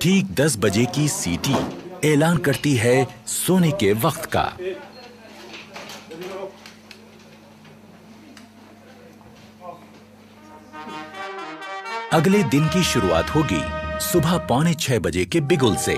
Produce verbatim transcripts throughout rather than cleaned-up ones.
ठीक दस बजे की सीटी ऐलान करती है सोने के वक्त का। अगले दिन की शुरुआत होगी सुबह पौने छह बजे के बिगुल से।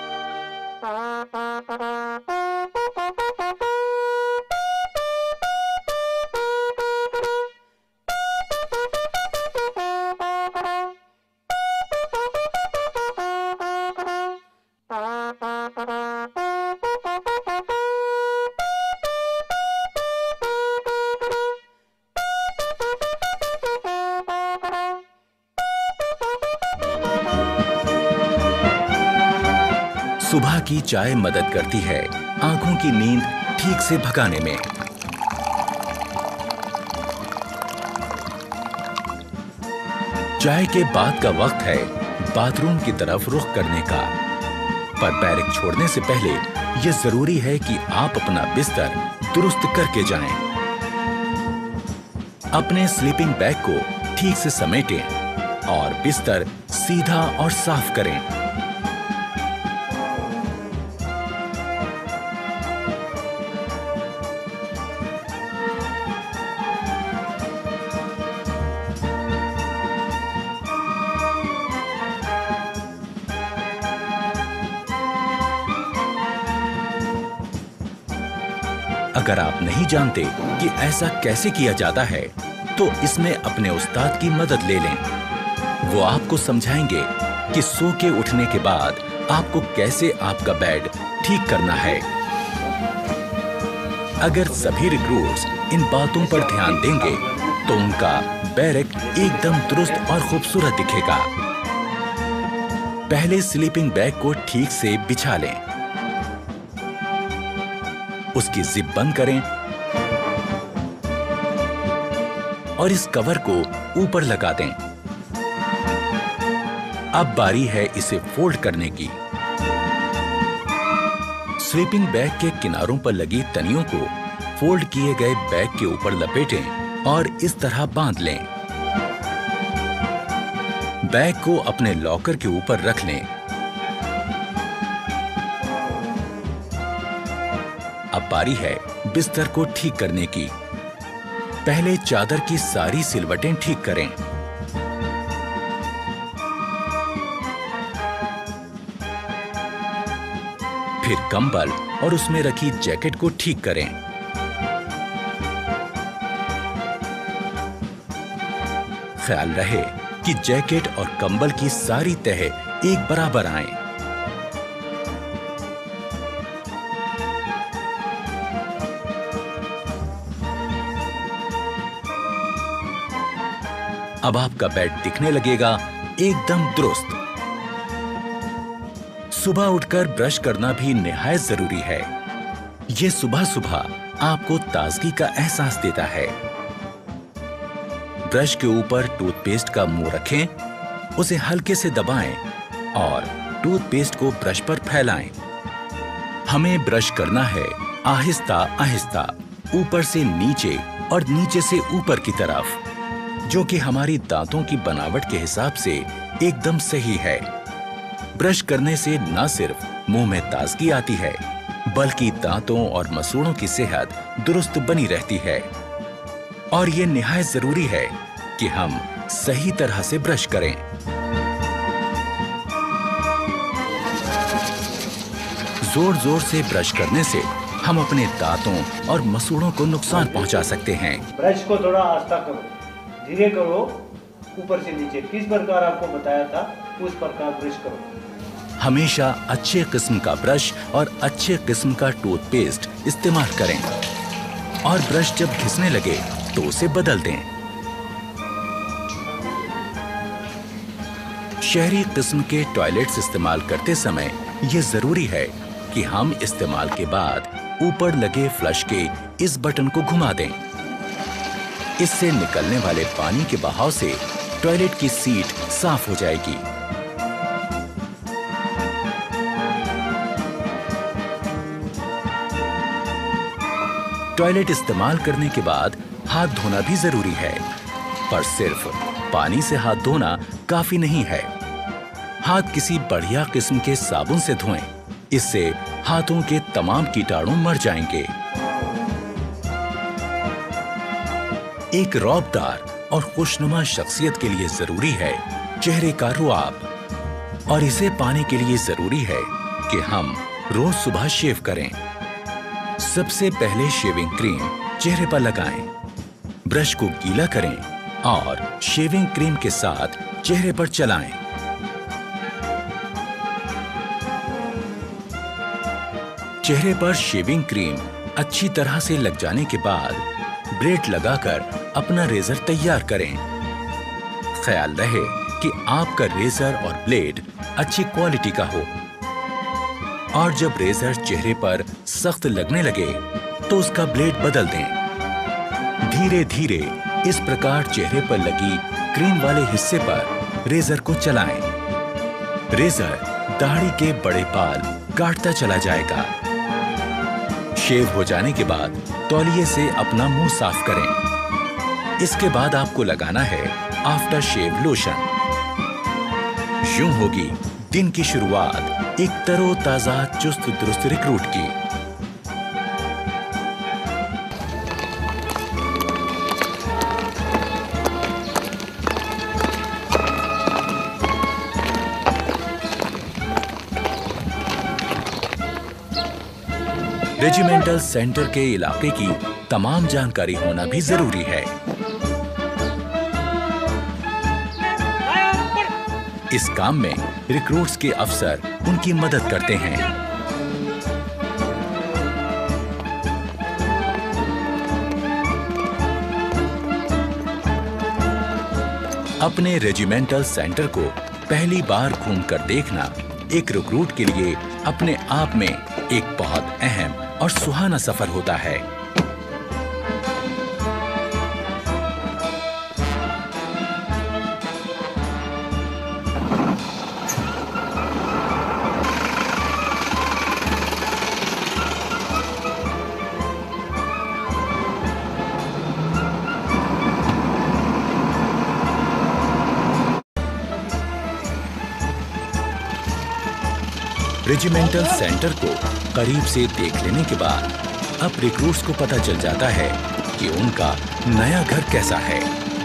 सुबह की चाय मदद करती है आंखों की नींद ठीक से भगाने में। चाय के बाद का वक्त है बाथरूम की तरफ रुख करने का। पर बैरक छोड़ने से पहले यह जरूरी है कि आप अपना बिस्तर दुरुस्त करके जाएं। अपने स्लीपिंग बैग को ठीक से समेटें और बिस्तर सीधा और साफ करें। अगर आप नहीं जानते कि ऐसा कैसे किया जाता है, तो इसमें अपने उस्ताद की मदद ले लें। वो आपको समझाएंगे कि सो के उठने के बाद आपको कैसे आपका बेड ठीक करना है। अगर सभी रिक्रूट्स इन बातों पर ध्यान देंगे, तो उनका बैरक एकदम दुरुस्त और खूबसूरत दिखेगा। पहले स्लीपिंग बैग को ठीक से बिछा लें, उसकी जिप बंद करें और इस कवर को ऊपर लगा दें। अब बारी है इसे फोल्ड करने की। स्लीपिंग बैग के किनारों पर लगी तनियों को फोल्ड किए गए बैग के ऊपर लपेटें और इस तरह बांध लें। बैग को अपने लॉकर के ऊपर रख लें। अब बारी है बिस्तर को ठीक करने की। पहले चादर की सारी सिलवटें ठीक करें। फिर कंबल और उसमें रखी जैकेट को ठीक करें। ख्याल रहे कि जैकेट और कंबल की सारी तह एक बराबर आए। अब आपका बेड दिखने लगेगा एकदम दुरुस्त। सुबह उठकर ब्रश करना भी निहायत जरूरी है। ये सुबह सुबह आपको ताजगी का एहसास देता है। ब्रश के ऊपर टूथपेस्ट का मुंह रखें, उसे हल्के से दबाएं और टूथपेस्ट को ब्रश पर फैलाएं। हमें ब्रश करना है आहिस्ता आहिस्ता, ऊपर से नीचे और नीचे से ऊपर की तरफ, जो कि हमारी दांतों की बनावट के हिसाब से एकदम सही है। ब्रश करने से न सिर्फ मुंह में ताजगी आती है, बल्कि दांतों और मसूड़ों की सेहत दुरुस्त बनी रहती है। और ये निहायत जरूरी है कि हम सही तरह से ब्रश करें। जोर जोर से ब्रश करने से हम अपने दांतों और मसूड़ों को नुकसान पहुंचा सकते हैं। ब्रश को थोड़ा आस्था करो, धीरे करो, ऊपर से नीचे किस प्रकार आपको बताया था उस प्रकार ब्रश करो। हमेशा अच्छे किस्म का ब्रश और अच्छे किस्म का टूथपेस्ट इस्तेमाल करें और ब्रश जब घिसने लगे तो उसे बदल दें। शहरी किस्म के टॉयलेट्स इस्तेमाल करते समय यह जरूरी है कि हम इस्तेमाल के बाद ऊपर लगे फ्लश के इस बटन को घुमा दें। इससे निकलने वाले पानी के बहाव से टॉयलेट की सीट साफ हो जाएगी। टॉयलेट इस्तेमाल करने के बाद हाथ धोना भी जरूरी है, पर सिर्फ पानी से हाथ धोना काफी नहीं है। हाथ किसी बढ़िया किस्म के साबुन से धोएं। इससे हाथों के तमाम कीटाणु मर जाएंगे। एक रौबदार और खुशनुमा शख्सियत के लिए जरूरी है चेहरे का रुआब, और इसे पाने के लिए जरूरी है कि हम रोज सुबह शेव करें। सबसे पहले शेविंग क्रीम चेहरे पर लगाएं, ब्रश को गीला करें और शेविंग क्रीम के साथ चेहरे पर चलाएं। चेहरे पर शेविंग क्रीम अच्छी तरह से लग जाने के बाद ब्लेड लगाकर अपना रेजर तैयार करें। ख्याल रहे कि आपका रेजर और ब्लेड अच्छी क्वालिटी का हो, और जब रेजर चेहरे पर सख्त लगने लगे तो उसका ब्लेड बदल दें। धीरे धीरे इस प्रकार चेहरे पर लगी क्रीम वाले हिस्से पर रेजर को चलाएं। रेजर दाढ़ी के बड़े बाल काटता चला जाएगा। शेव हो जाने के बाद तौलिए से अपना मुंह साफ करें। इसके बाद आपको लगाना है आफ्टर शेव लोशन। यूं होगी दिन की शुरुआत एक तरोताजा चुस्त दुरुस्त रिक्रूट की। रेजिमेंटल सेंटर के इलाके की तमाम जानकारी होना भी जरूरी है। इस काम में रिक्रूट्स के अफसर उनकी मदद करते हैं। अपने रेजिमेंटल सेंटर को पहली बार घूमकर देखना एक रिक्रूट के लिए अपने आप में एक बहुत अहम और सुहाना सफर होता है। रेजिमेंटल सेंटर को करीब से देख लेने के बाद अब रिक्रूट्स को पता चल जाता है कि उनका नया घर कैसा है।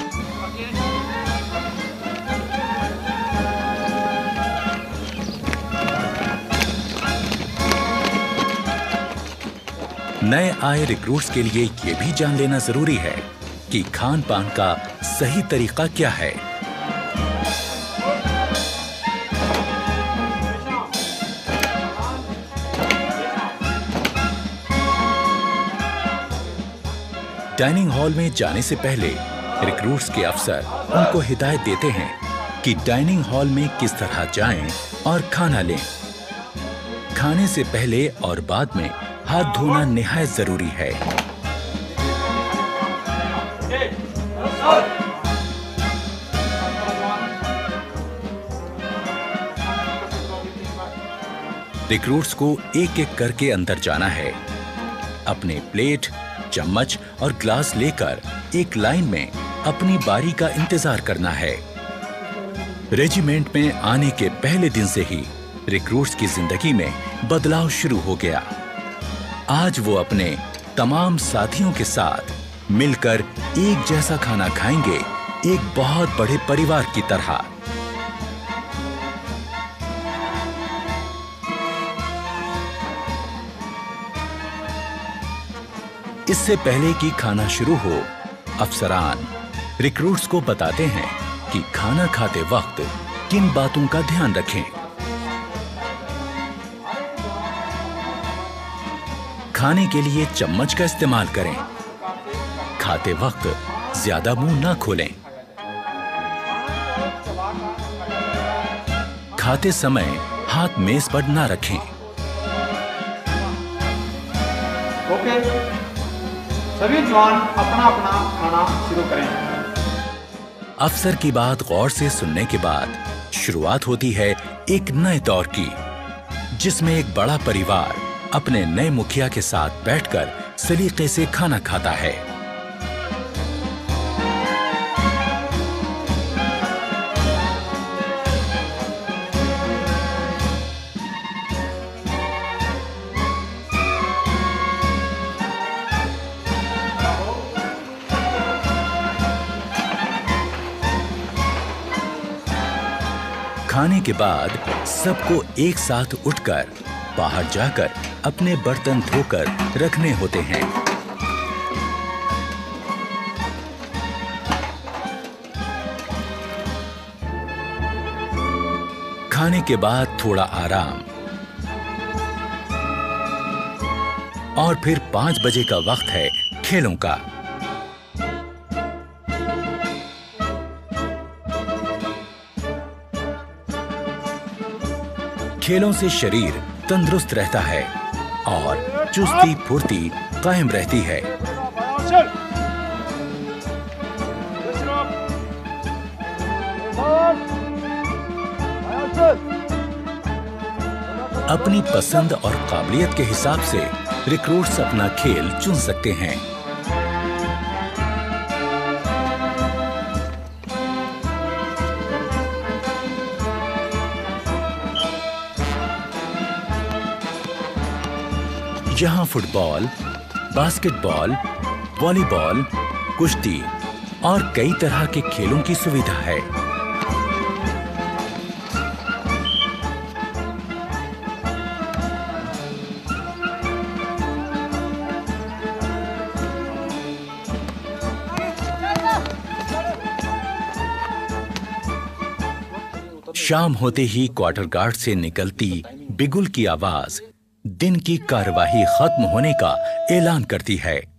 नए आए रिक्रूट्स के लिए यह भी जान लेना जरूरी है कि खान पान का सही तरीका क्या है। डाइनिंग हॉल में जाने से पहले रिक्रूट्स के अफसर उनको हिदायत देते हैं कि डाइनिंग हॉल में किस तरह जाएं और खाना लें। खाने से पहले और बाद में हाथ धोना निहायत जरूरी है। रिक्रूट्स को एक एक करके अंदर जाना है। अपने प्लेट, चम्मच और ग्लास लेकर एक लाइन में अपनी बारी का इंतजार करना है। रेजिमेंट में आने के पहले दिन से ही रिक्रूट्स की जिंदगी में बदलाव शुरू हो गया। आज वो अपने तमाम साथियों के साथ मिलकर एक जैसा खाना खाएंगे, एक बहुत बड़े परिवार की तरह। इससे पहले कि खाना शुरू हो, अफसरान रिक्रूट्स को बताते हैं कि खाना खाते वक्त किन बातों का ध्यान रखें। खाने के लिए चम्मच का इस्तेमाल करें। खाते वक्त ज्यादा मुंह ना खोलें। खाते समय हाथ मेज पर ना रखें। ओके, सभी जवान अपना अपना खाना शुरू करें। अफसर की बात गौर से सुनने के बाद शुरुआत होती है एक नए दौर की, जिसमें एक बड़ा परिवार अपने नए मुखिया के साथ बैठकर सलीके से खाना खाता है। खाने के बाद सबको एक साथ उठकर बाहर जाकर अपने बर्तन धोकर रखने होते हैं। खाने के बाद थोड़ा आराम और फिर पांच बजे का वक्त है खेलों का। खेलों से शरीर तंदुरुस्त रहता है और चुस्ती फुर्ती कायम रहती है। अपनी पसंद और काबिलियत के हिसाब से रिक्रूट्स अपना खेल चुन सकते हैं। यहाँ फुटबॉल, बास्केटबॉल, वॉलीबॉल, कुश्ती और कई तरह के खेलों की सुविधा है। शाम होते ही क्वार्टर गार्ड से निकलती बिगुल की आवाज दिन की कार्यवाही खत्म होने का ऐलान करती है।